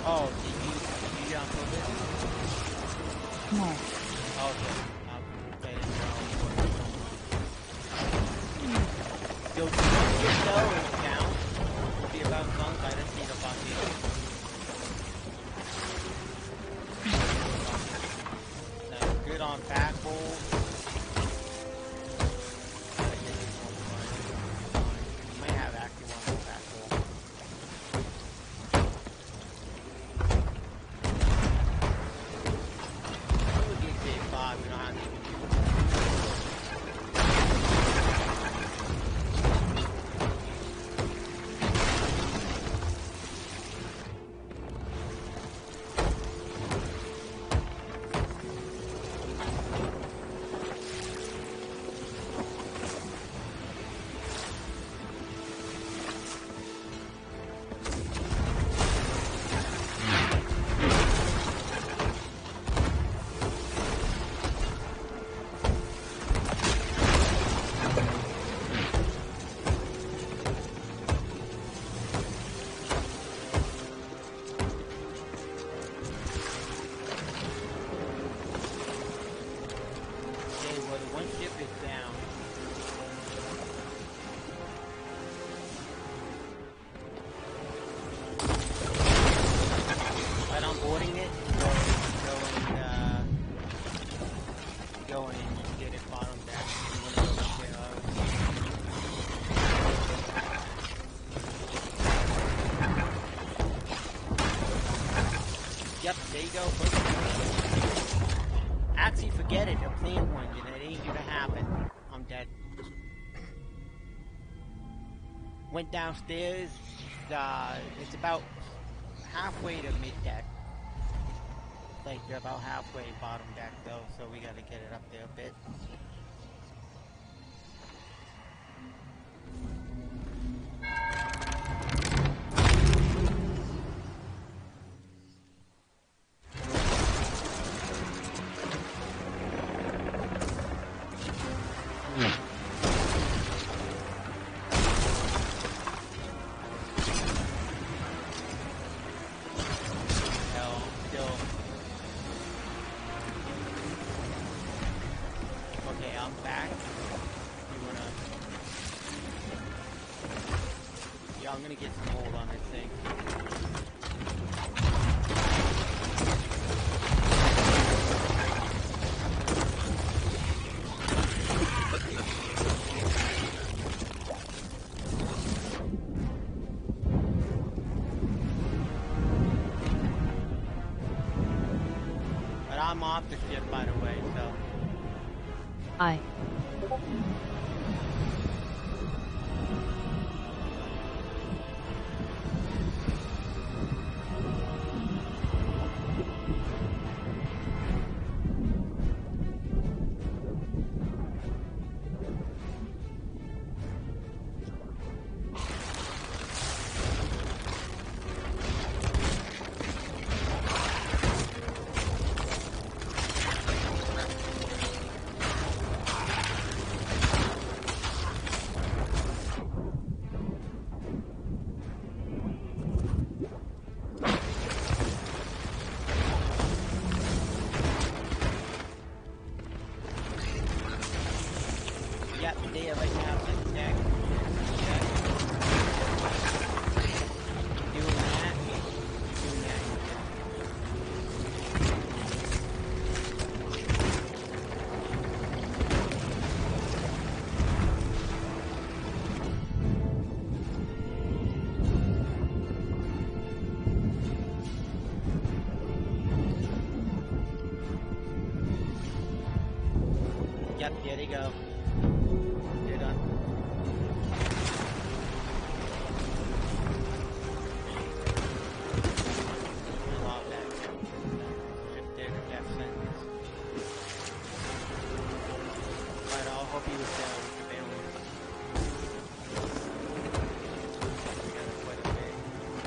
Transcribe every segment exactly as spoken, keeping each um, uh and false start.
Oh, did you, did you get on purpose? No. Oh, okay. Um, I didn't know. Yo, did you get though down? It'll be about as long as I didn't see the fucking. Nice. Good on backball. Might have actually one more backball. It would be a big five, we don't have to even do it. Okay, well, the one ship is down. Right on boarding it, go, go and, uh, go and get it bottom down. You wanna go get, uh, Yep, there you go. Actually, forget it. A plane one, you know, it ain't gonna happen. I'm dead. Went downstairs. Uh, it's about halfway to mid deck. Like they're about halfway bottom deck though, so we gotta get it up there a bit. Hell, still. Okay, I'm back. You wanna? Yeah, I'm gonna get some hold on this thing. But I'm off the ship, by the way, so. I. Yep, there right now, mid deck. Yeah. Doing that. Doing that. Yep, there they go. They're done. I love that. Just there to death sentence. But I hope he was there with the family. We got quite a bit.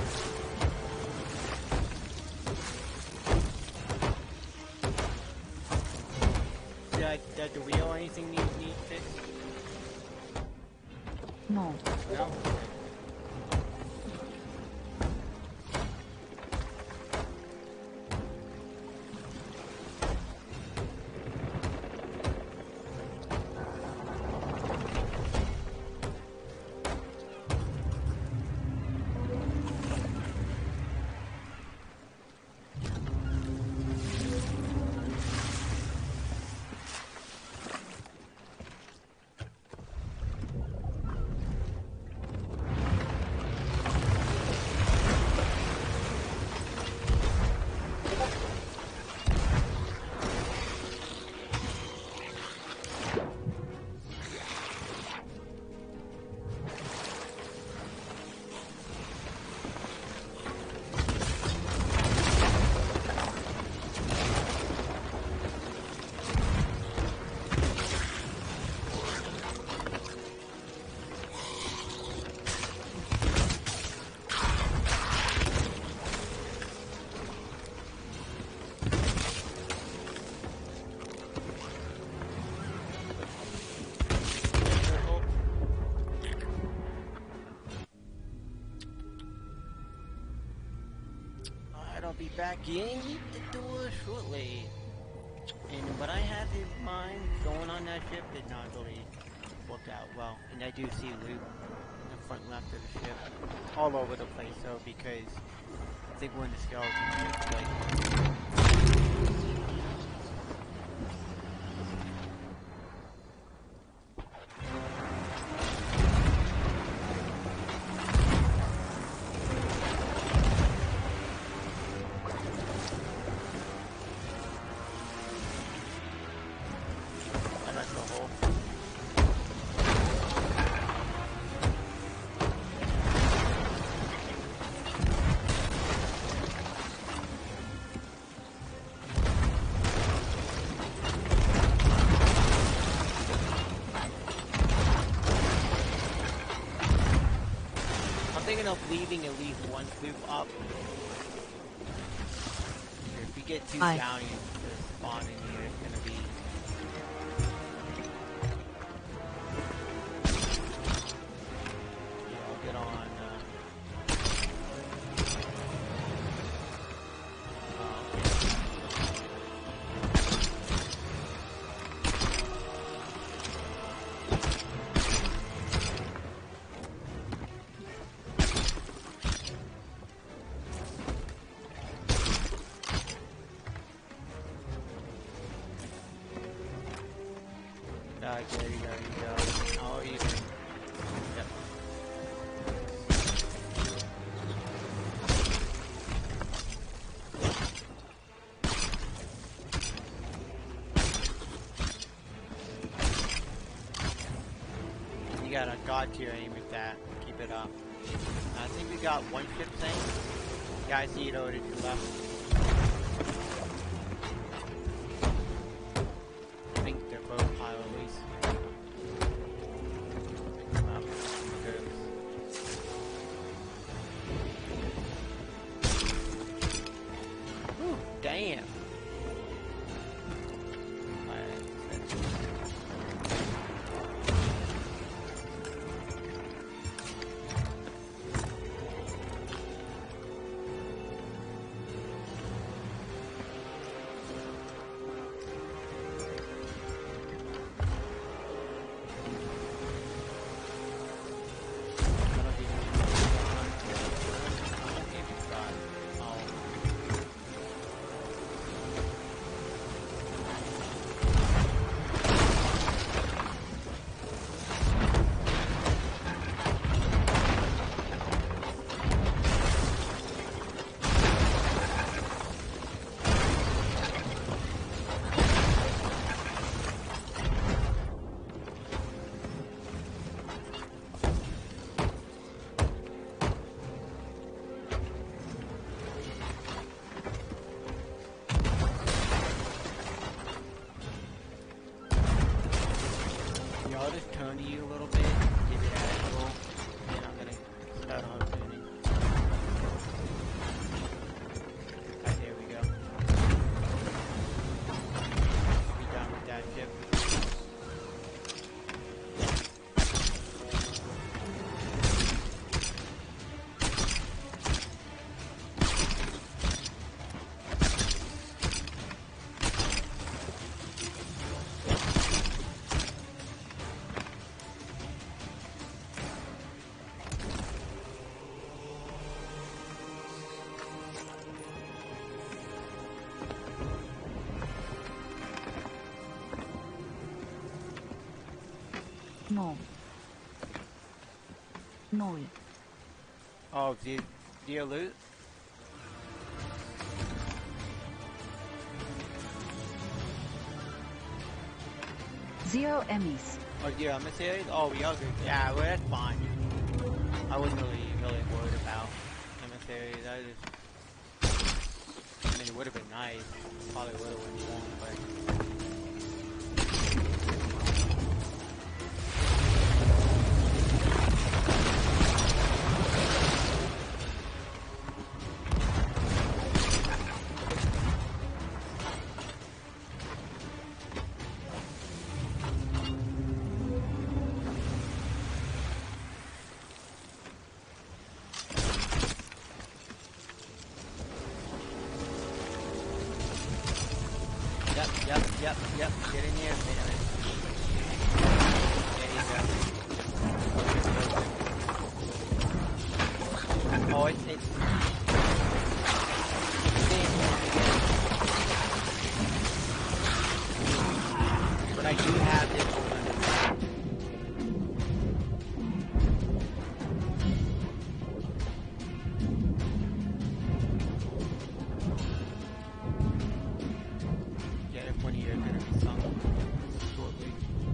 Did, I, did the wheel or anything need, need fixed? No. No? I'll be back in the door shortly. And what I had in mind going on that ship did not really work out well. And I do see loot in the front left of the ship. All over the place though, because I think we're in the skeleton ship. Like, of leaving at least one loop up. If we get two Aye. down, you just spawn in here, it's gonna be... Yeah, I'll get on, uh... Uh, there you go, you go. Oh, even. Yep. You got a god tier aim at that. Keep it up. I think we got one ship sank. Yeah, I see it over to your left. I think they're both high at least. Pick them up. Good. Whew, damn. I'll just turn to you a little bit, give it an angle, and I'm gonna start on tuning. Right, there we go. Be done with that ship. No. No. Oh, do you, do you loot? Zero Emmys. Oh, yeah, emissaries? Oh, we are good. Yeah, well, that's fine. I wasn't really, really worried about emissaries. I just... I mean, it would have been nice. Probably would have went long, but... Yep, yep, yep. Get in here, man. There you go. Oh, it's, it's... But I do have this one. Yeah, if one of you are going to be sunk shortly.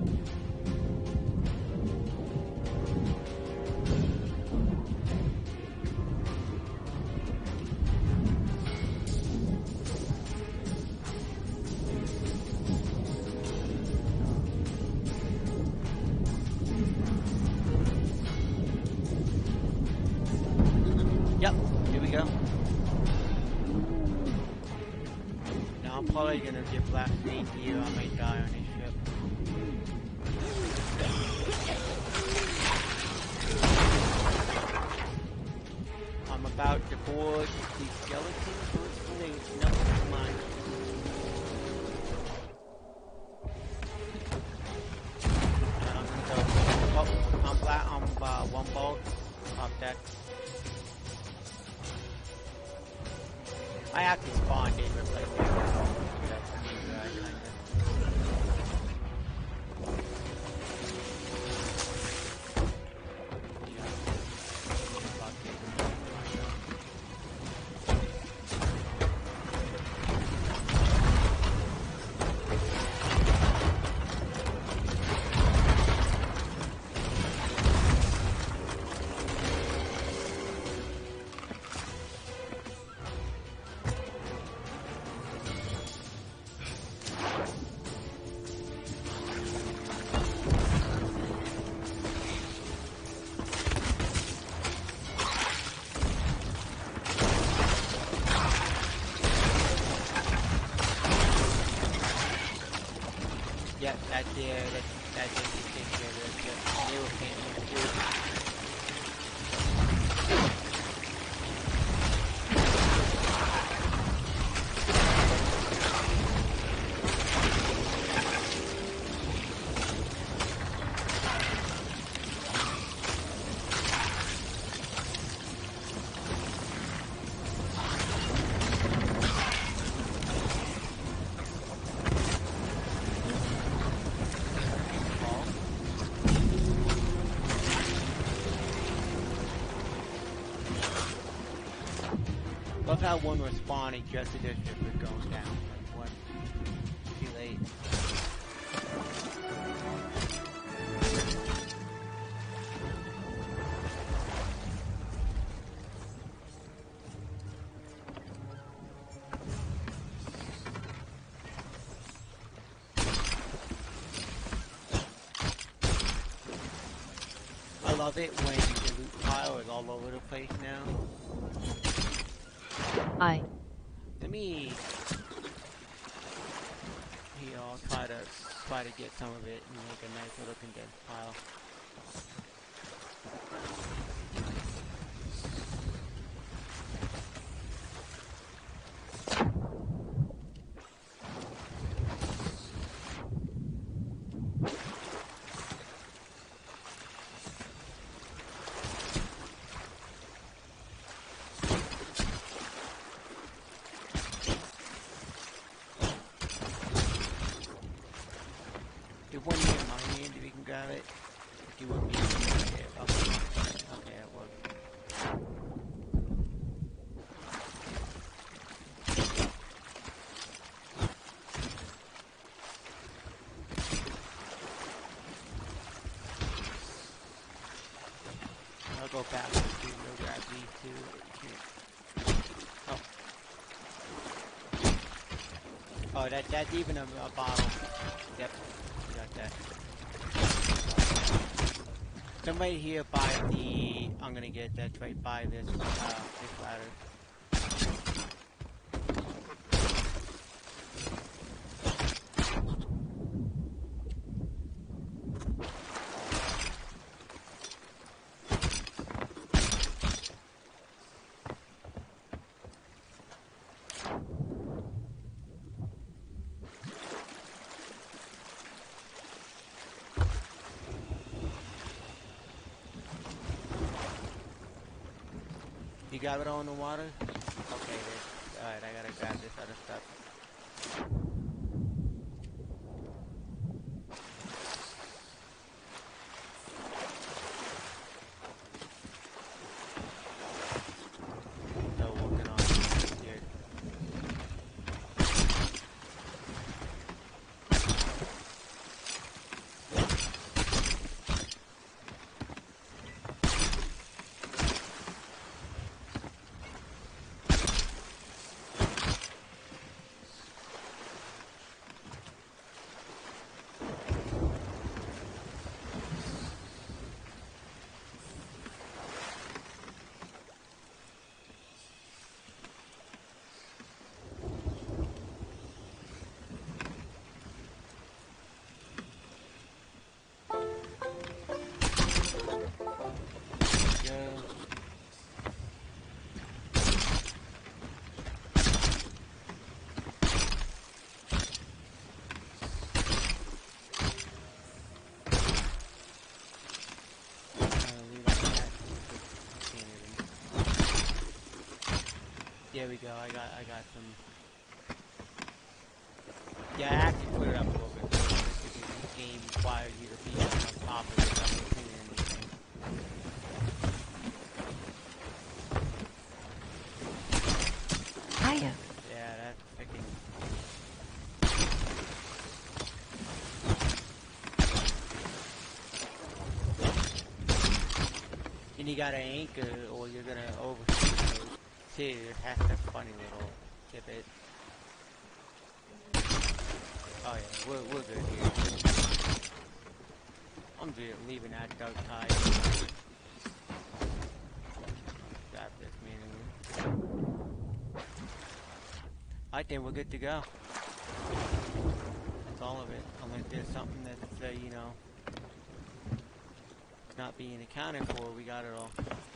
Yep, here we go. Now I'm probably gonna get Black Snake here. I might die on this ship. I'm about to board the skeleton first fleet. No, never mind. Um, so, oh, I'm black. I'm uh, one bolt off deck. I have to spawn in real quick. That's me, uh, kind of. Yeah. Fuck it. Yeah, that's the, uh, that's, that's the thing here, the, the new thing here too. Love how one was spawning just as their ship was going down. Like, what? Too late. I love it when the loot pile is all over the place now. I. Let me, here, I'll try to, try to get some of it and make a nice little condensed pile. If one near my hand, if you can grab it, if you wouldn't be able to get it. Okay, okay, it worked. I'll go back to go grab these two. Oh. Oh, that, that's even a, a bottle. Yep. Got that. Somebody here by the... I'm gonna get that right by this, uh, this ladder. You got it all in the water? Okay, then. Alright, I gotta grab this other stuff. Still working on it here. There we go, I got I got some. Yeah, I actually put it up a little bit because the game requires you to be on top of it without looking at anything. Hiya. Yeah, that's freaking. And you gotta anchor or you're gonna overshoot those too. It has that funny little tippet. Oh yeah, we're, we're good here. I'm just leaving that dark tide. Grab this manually. I think we're good to go. That's all of it. Unless there's something that's, uh, you know, not being accounted for, we got it all.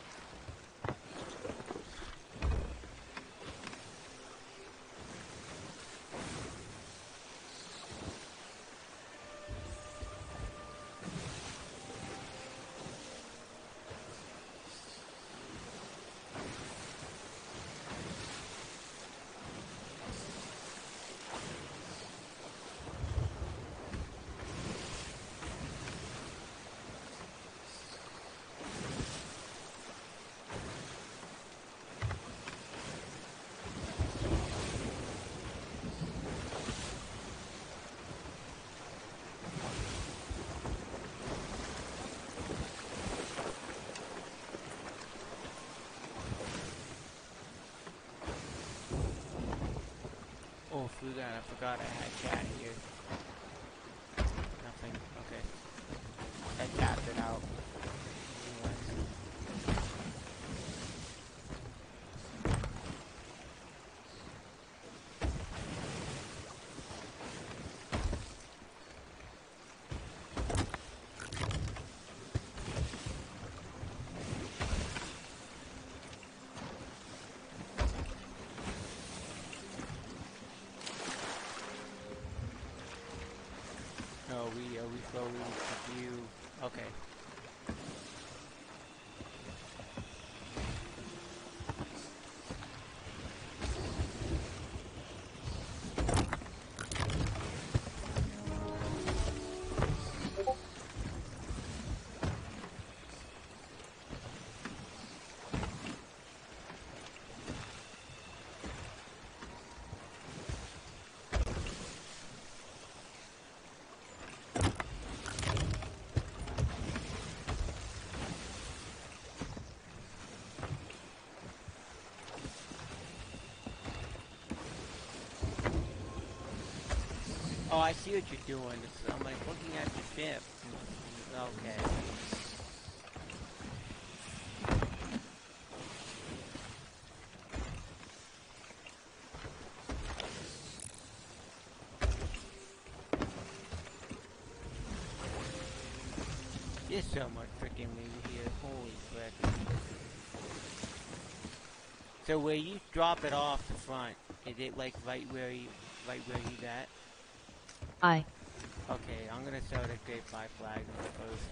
Oh, forgot, I forgot I had chat here. Nothing, okay. I tapped it out. No, we are we slowly to view. Okay. Oh, I see what you're doing. It's, I'm like looking at the ship. Okay. There's so much freaking loot here. Holy frick. So where you drop it off the front, is it like right where you, right where he's at? I. Okay, I'm gonna throw the great fly flag, I suppose.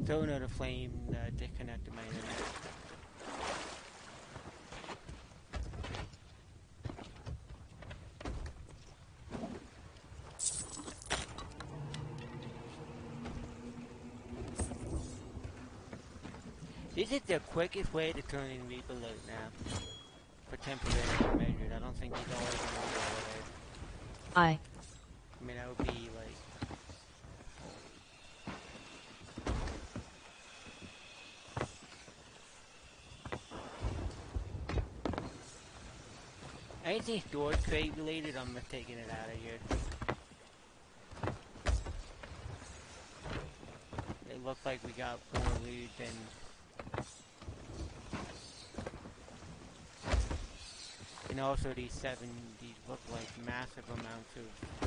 So another flame uh, disconnected my internet. This is the quickest way to turn in Reaper Loot now. For temporary measures. I don't think he's always going to do it. I. I mean, that would be like... Anything storage crate related, I'm taking it out of here. It looks like we got more loot than... And also these seven, these look like massive amounts of...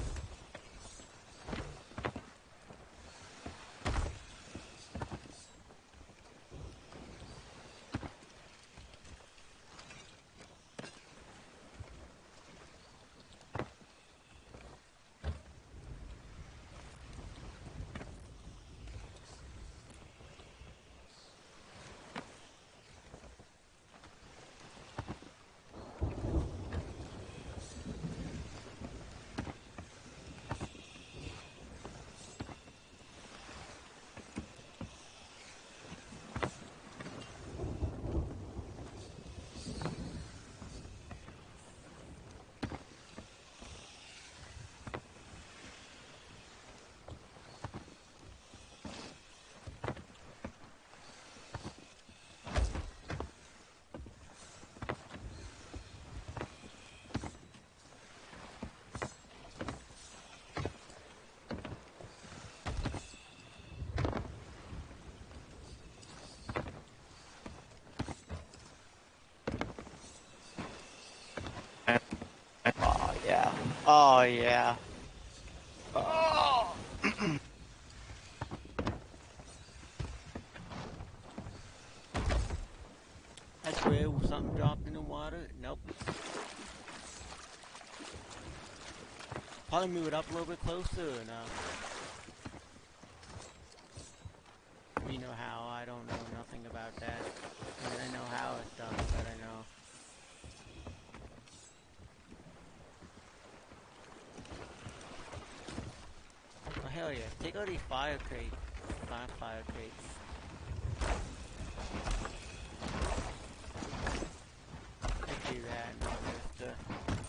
Oh yeah. Oh yeah. Oh. I swear something dropped in the water. Nope. Probably move it up a little bit closer or no? You know how, I don't know nothing about that. I mean, I know how it's done, but I know. Oh hell yeah, take out these fire crates. Fire, fire crates. I do that and I'll just, uh...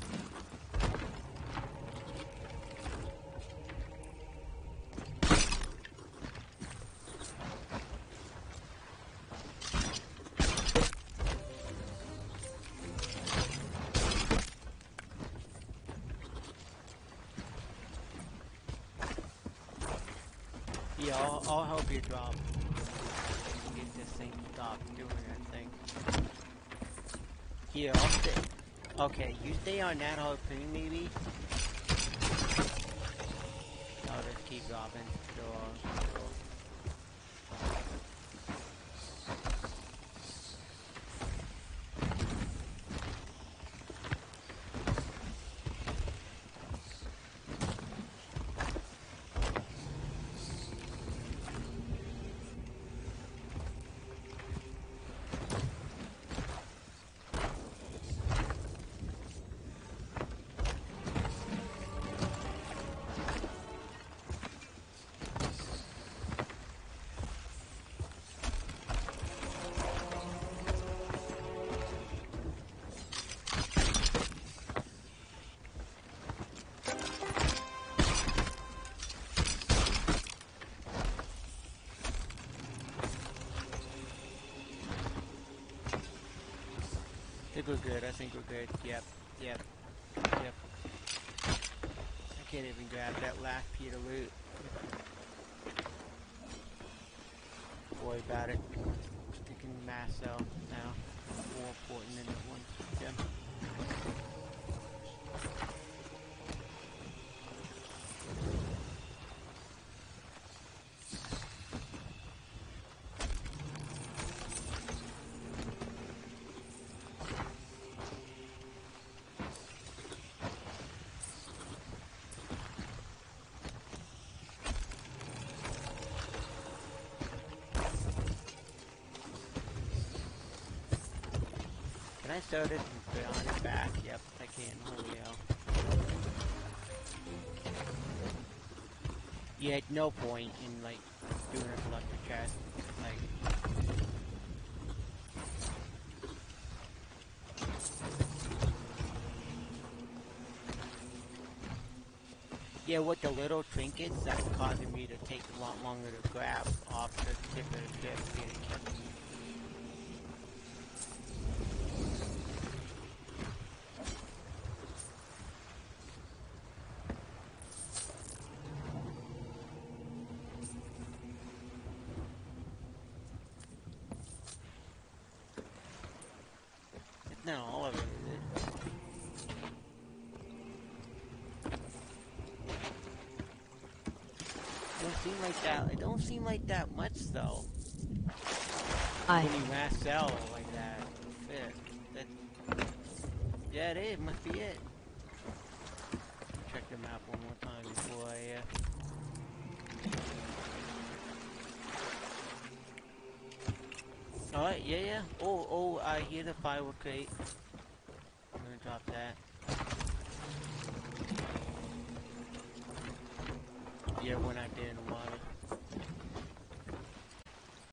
Yeah, I'll, I'll help you drop. Get this thing stopped doing that thing. Here, I'll stay. Okay, you stay on that harpoon maybe. I'll just keep dropping. So, uh, so. I think we're good, I think we're good. Yep, yep, yep. I can't even grab that last piece of loot. Don't worry about it. You can mass out now. More important than this one. Yeah. I started and put on it back. Yep, I can. Holy hell. You had no point in, like, doing a collector chest. Like... Yeah, with the little trinkets, that's causing me to take a lot longer to grab off the tip of the ship. Getting kept me. It's not all of it, is it? Don't seem like that. It don't seem like that much though. I. When you mass sell like that, it, that, yeah, it is. Must be it. Check the map one more time before I. Uh... Alright, yeah, yeah. Oh, oh, I hear the firework crate. I'm gonna drop that. Yeah, when I didn't want.